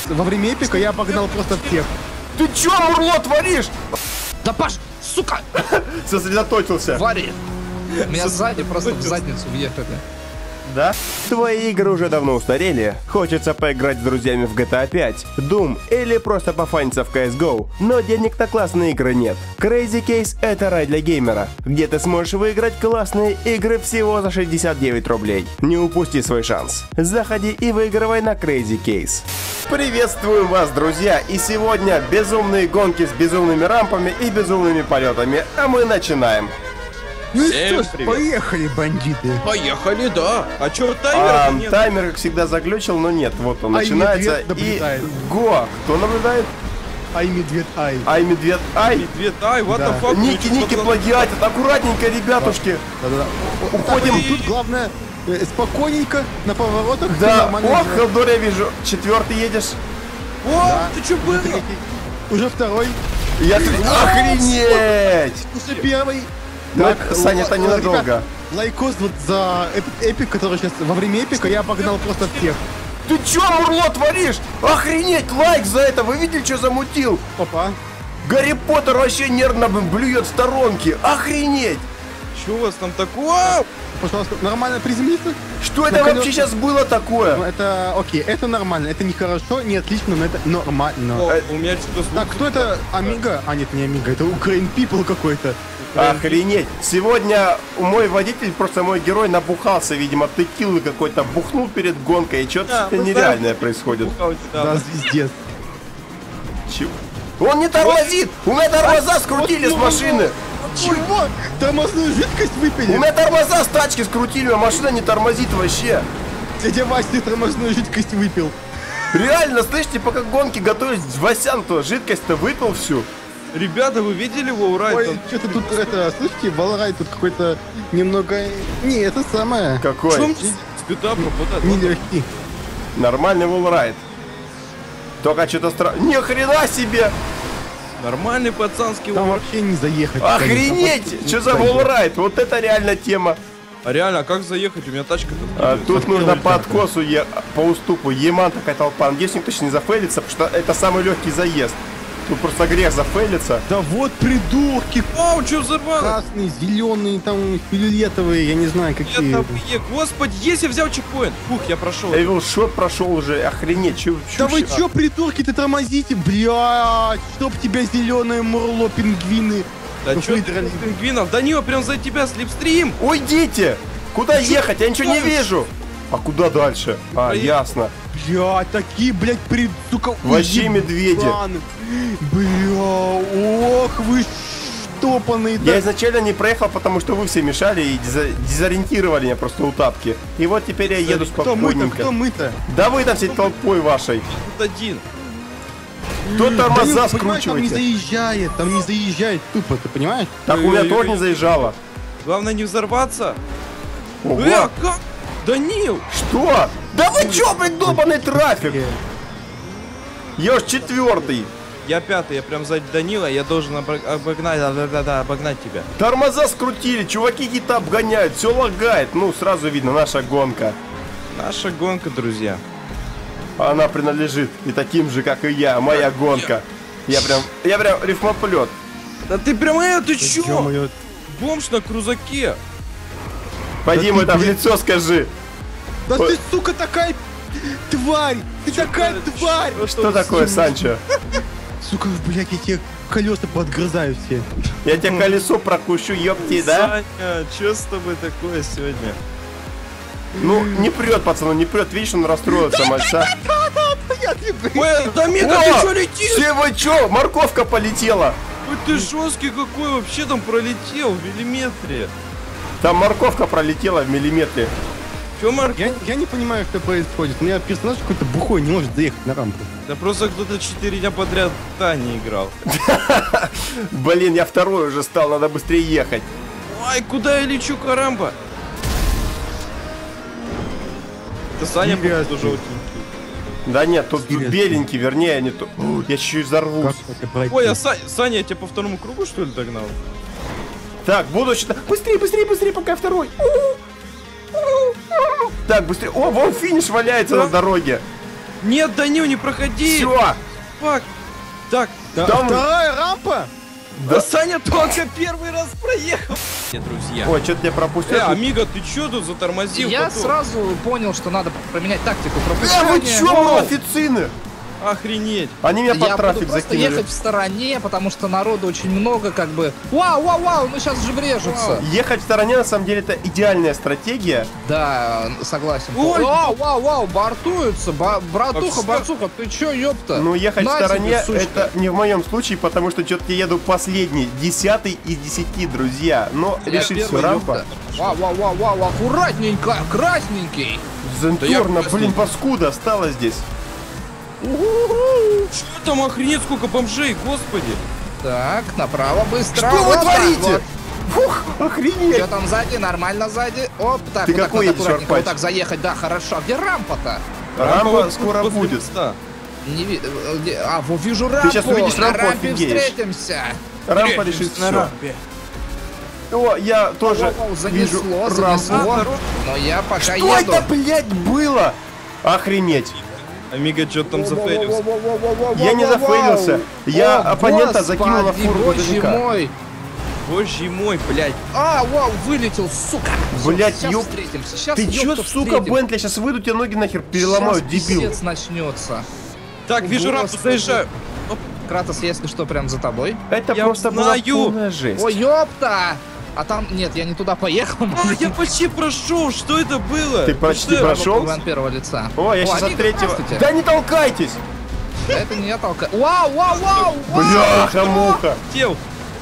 во время эпика я обогнал просто всех. Ты чё, Мурло, творишь? Да Паш, сука! Сосредоточился. Твари! Меня сзади просто в задницу въехали. Да? Твои игры уже давно устарели. Хочется поиграть с друзьями в GTA 5, Doom или просто пофаниться в CSGO, но денег на классные игры нет. Crazy Case — это рай для геймера, где ты сможешь выиграть классные игры всего за 69 рублей. Не упусти свой шанс. Заходи и выигрывай на Crazy Case. Приветствуем вас, друзья, и сегодня безумные гонки с безумными рампами и безумными полетами, а мы начинаем. Ну и Всем что ж, привет. поехали, бандиты. Поехали, да. А чё, таймера нет? Таймер, как всегда, заглючил, но нет, вот он Ай, начинается медведь и... наблюдает. Го! Кто наблюдает? Ай, медведь, ай. Ай, медведь, ай! Медведь, ай, what Да. the fuck? Ники плагиатят, аккуратненько, ребятушки. Да-да-да. Уходим. Так, тут главное, спокойненько, на поворотах. всё Да, нормально ох, делать. Хелдор, я вижу, четвертый едешь. О, ты чё было? Третий. Уже второй. Охренеть! Уже первый. Так, Вот, Саня, это ненадолго. ребят, лайкос вот за эпик, который сейчас во время эпика я обогнал просто всех. Ты чё, Мурло, творишь? Охренеть, лайк за это, вы видели, что замутил? Опа. Гарри Поттер вообще нервно блюет в сторонке. Охренеть! Чё у вас там такое? Пожалуйста, нормально приземлиться. Что это Ну, вообще колёса. сейчас было Ну, такое? это окей, это нормально, это не хорошо, не отлично, но это нормально. О, у меня что-то звук. Так, кто это? Амиго? А, нет, не Амиго, это Ukraine People какой-то. Охренеть! Сегодня мой водитель, просто мой герой, набухался, видимо, текилы какой-то, бухнул перед гонкой, и что-то мы нереальное знаем, происходит. Да, звездец. Чего? Он не тормозит! У меня тормоза скрутили с машины! Чего? Тормозную жидкость У выпили? меня тормоза с тачки скрутили, а машина не тормозит вообще! Дядя Вася, ты тормозную жидкость выпил. Реально, слышите, пока гонки готовились, Васян-то жидкость-то выпил всю. Ребята, вы видели его урай? Ой, что-то тут, это, слышите, Валрай тут какой-то немного... Не, это самое... В Какой? чем спида пропадает? Нелегкий. Нормальный волрайд. Только что-то странно. Ни хрена себе! Нормальный пацанский Там урай. вообще не заехать. Охренеть! Что за волрайд? Вот это реально тема. А реально, а как заехать? У меня тачка тут. Тут нужно по откосу, по уступу. Еман такая толпа. Надеюсь, никто сейчас не зафейлится, потому что это самый легкий заезд. Тут просто грех зафейлиться. Да вот придурки, Вау, что взорвало? красные, зеленые, там, фиолетовые, я не знаю, какие. Господи, если взял чекпоинт. Фух, я прошел. Эвил Шот прошел уже. Охренеть, чё Да вы вообще? чё, придурки, ты тормозите, блядь, чтоб тебя зеленое мурло, пингвины. Да Ну, чё ты выдрали. пингвинов? Данила, прям за тебя слепстрим. Уйдите! Куда ехать? Я ничего не делаешь? вижу. А куда дальше? А, Поехали. ясно. Блядь, такие, блядь, сука, Вообще уебаны. медведи. Бля, ох вы штопанные. Я изначально не проехал, потому что вы все мешали и дезориентировали меня просто у тапки. И вот теперь я еду Кто мы-то, спокойненько. кто мы-то? Да вы там всей толпой вашей. Тут один. Кто Данил, тормоза понимаешь, там не скручиваете? заезжает тупо, ты понимаешь? Так у меня Ой-ой-ой. тоже не заезжало. Главное не взорваться. Ого. А как? Данил! Что? Да вы чё, блин, долбаный трафик? Я уж четвертый. Я пятый, я прям сзади Данила, я должен обогнать, обогнать тебя. Тормоза скрутили, чуваки какие-то обгоняют, все лагает. Ну, сразу видно, наша гонка. Наша гонка, друзья. Она принадлежит и таким же, как и я, моя гонка. Я прям рифмоплет. Да ты прям ты чё? Ё-моё. Бомж на крузаке. Пойди Да ему ты, это в блин. лицо скажи. Да Ой. ты, сука, такая тварь! Ты такая тварь! Что такое, Санчо? Сука, блядь, я тебе колеса подгрызаю все. Я тебе колесо прокушу, ёпти, да? Саня, чё с тобой такое сегодня? Ну, не прет, пацану, не прет. Видишь, он расстроился, мальца. Ой, Домика, ты чё летишь? Все вы чё? Морковка полетела. Ой, ты жесткий какой, вообще там пролетел в миллиметре. Там морковка пролетела в миллиметре. Чё, Марк? Я не понимаю, что происходит. У меня персонаж какой-то бухой, не может заехать на рампу. Да просто кто-то 4 дня подряд в Тане играл. Блин, я второй уже стал, надо быстрее ехать. Ай, куда я лечу, карамба? Это Саня, Интересно. походу, желтенький. Да нет, тут Интересно. беленький, вернее, не то. Я чуть-чуть взорвусь. Как это пройти? Ой, а Саня, я тебя по второму кругу, что ли, догнал? Так, буду считать. Быстрее, быстрее, быстрее, пока я второй. Так, быстрее. О, вон финиш валяется на дороге. Нет, Данил, не проходи! Все! Фак! Так, Там... Вторая рампа? да Саня только первый раз проехал! Нет, друзья. Ой, что-то я пропустил. Амиго, ты чё тут затормозил? Я потом? сразу понял, что надо поменять тактику вы пропускания. чё, официны? Охренеть! Они меня Я под буду трафик просто закинули. ехать в стороне, потому что народу очень много, как бы. Вау, ну сейчас же врежутся. Ехать в стороне, на самом деле, это идеальная стратегия. Да, согласен. Ой! Вау, бортуются. Братуха, всё. братуха, ты чё, ёпта? Но ехать На в стороне, тебе, сучка. это не в моем случае, потому что что-то я еду последний, 10-й из 10, друзья. Но Я решить все, первый, рампа. ёпта. Вау, аккуратненько, красненький. Зентурно, Да я блин, паскуда осталось здесь. Что там охренеть сколько бомжей, господи! Так, направо быстро. Что вы Вот так творите? вот. Фух, охренеть. Что там сзади? Нормально сзади. Оп, так, Ты вот какой так, едешь, аккуратненько, Арпач? вот так заехать, да, хорошо. А где рампа-то? Рампа вот скоро после будет. моста. Не вот вижу рампу. сейчас увидишь на рампу, рампе офигеешь. встретимся. Рампа решит На все. рампе. О, я тоже вижу Занесло. рампу. Но я пока Что еду. это, блядь, было? Охренеть. Амиго что-то там зафейлился. Я не зафейлился. Я О, оппонента господи, закинул на фуру боже грузовика. мой. Боже мой, блядь. Вау, вылетел, сука. Блядь, сейчас ёп. встретимся. Сейчас, Ты чё, ёпта, сука, встретим. Бентли, сейчас выйду, тебе ноги нахер переломают, Сейчас дебил. пиздец начнется. Так, вижу рампу, Господи. заезжаю. Кратос, если что, прям за тобой. Это Я просто была знаю. полная жесть. Ой, ёпта! А там, нет, я не туда поехал. Я почти прошел, что это было? Ты почти Что? прошел? Ван первого лица. О, я сейчас от Амиго, третьего. здравствуйте. Да не толкайтесь! Это не я толкаю. Вау! Бляха-муха! Тел.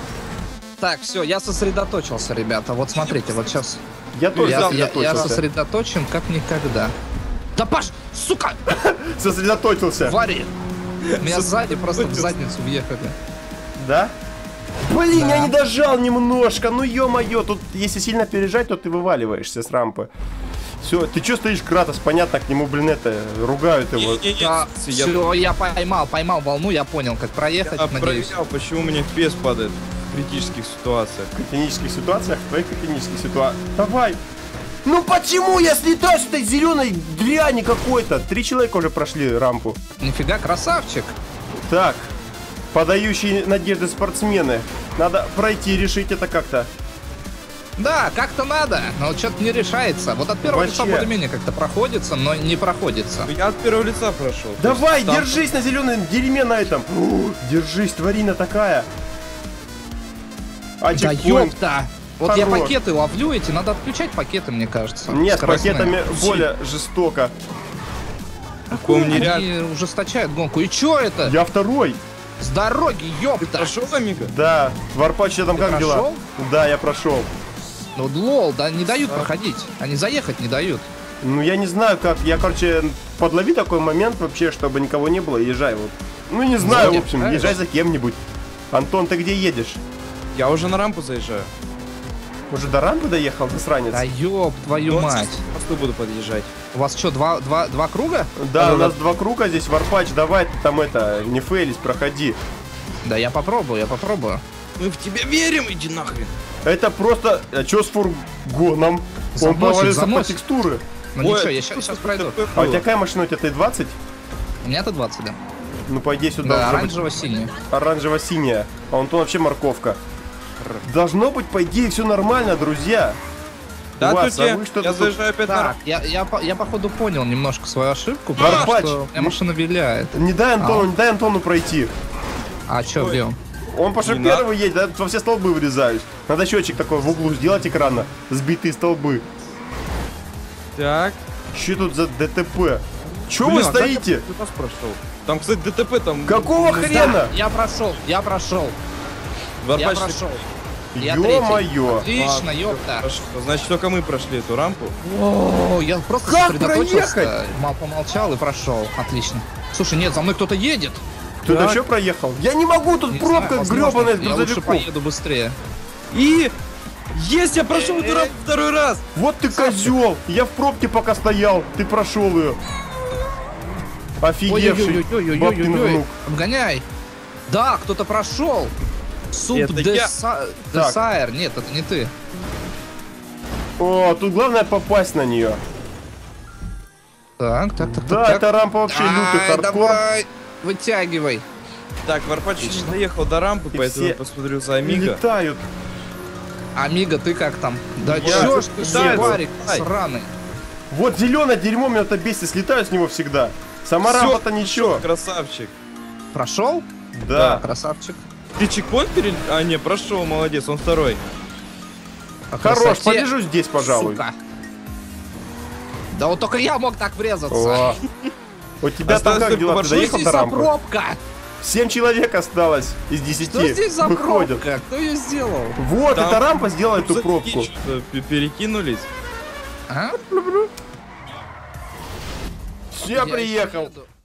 Так, все, я сосредоточился, ребята. Вот смотрите, вот сейчас Я тоже я сосредоточился. сосредоточен как никогда. Да Паш, сука, Сосредоточился. вари! Меня сзади просто в задницу въехали. Да? Блин, Да. я не дожал немножко, ну ё-моё, тут если сильно пережать, то ты вываливаешься с рампы. Все, ты чё стоишь, Кратос, понятно, к нему, блин, это, ругают его. Да, Я все, я поймал волну, я понял, как проехать, надеюсь. проверял, почему у меня FPS падает в критических ситуациях. В критических ситуациях, в твоих критических ситуациях. Давай! Ну почему я слетаю с этой зеленой дряни какой-то? 3 человека уже прошли рампу. Нифига, красавчик. Так, подающие надежды спортсмены. Надо пройти, решить это как-то. Да, как-то надо, но что-то не решается. Вот от первого лица Вообще. более-менее как-то проходится, но не проходится. Я от первого лица прошел. Давай, То есть там- держись на зеленом дерьме на этом. Держись, тварина такая. А Да чекпоинт? ёпта! Вот я Хорош. пакеты ловлю эти, надо отключать пакеты, мне кажется. Нет, с Скоростные. пакетами более жестоко. Помни, Они реально. ужесточают гонку. И чё это? Я второй. С дороги, ёпта! Прошел, Амиго? Да, Варпач, там Ты как дела? прошел? Да, я прошел. Ну, лол, да не дают проходить. Они заехать не дают. Ну, я не знаю, как. Я, короче, подлови такой момент вообще, чтобы никого не было, и езжай вот. Ну, не знаю, в нет, общем, правильно. езжай за кем-нибудь. Антон, ты где едешь? Я уже на рампу заезжаю. Уже до рампы доехал, засранец? Да ёб твою Вот мать. сейчас к мосту буду подъезжать. У вас что, два круга? Да, у нас 2 круга здесь, Варпач, давай ты там это, не фейлись, проходи. Да я попробую. Мы в тебя верим, иди нахрен. Это просто... А чё с фургоном? Он Заносит, повалился по заносит. текстуры. Ну Ой, ничего, я что сейчас за пройду. ДТП А у было? тебя какая машина? У тебя Т-20? У меня-то 20, да. Ну, по идее, сюда Да, должна быть оранжево-синий. оранжево-синяя. А он тут вообще морковка. Должно быть, по идее, все нормально, друзья. Да, У вас, тут а вы что-то я тут- заезжаю опять на Так, рампу. я походу понял немножко свою ошибку, Варпач, потому что у меня машина виляет. Не дай Антону пройти. А чё, Ой. где он? Он пошел Не первый едет, да, во все столбы вырезаюсь. Надо счетчик такой в углу сделать экрана. Сбитые столбы. Так. Че тут за ДТП? Че вы Блин, а как стоите? я тут раз прошел? Там, кстати, ДТП там... Какого хрена? Да, я прошел. Я Варпач, прошел. Я Ё-моё. третий. Отлично, ёпта. Хорошо, значит, только мы прошли эту рампу. О, я просто Как сосредоточился, проехать? помолчал и прошел. Отлично. Слушай, нет, за мной кто-то едет. Кто-то Так. еще проехал? Я не могу, тут Не пробка знаю, возможно, гребаная с я лучше грузовиков. поеду быстрее. И... Есть, я прошел эту рампу второй раз! Вот ты козел! Я в пробке пока стоял, ты прошел ее. Офигевший бабкин внук. Обгоняй. Да, кто-то прошел. Суп Это я. Десайр. Нет, это не ты. О, тут главное попасть на нее. Так. Да, так. эта рампа вообще лютый Ай, хардкор. давай, вытягивай. Так, Варпач не доехал до рампы, поэтому все я посмотрю за Амиго. Летают. Амиго, ты как там? Да Я чё ж ты, летаю, субарик летай. сраный. Вот зеленое дерьмо, меня это бесит, слетаю с него всегда. Сама Всё, рампа-то ничего. Красавчик. Прошел? Да. Красавчик. Ты чекпоинт А, не, прошел, молодец, он второй. По Хорош, красоте, полежу здесь, пожалуй. сука. Да вот только я мог так врезаться. О. У тебя Осталось там как только дела? Ты маршрут. доехал Что до здесь за рампы? пробка? 7 человек осталось из 10. Что здесь за Выходят. пробка? Кто ее сделал? Вот, Там эта рампа сделала эту рюкзаки пробку. что-то перекинулись. А? Я приехал. еду.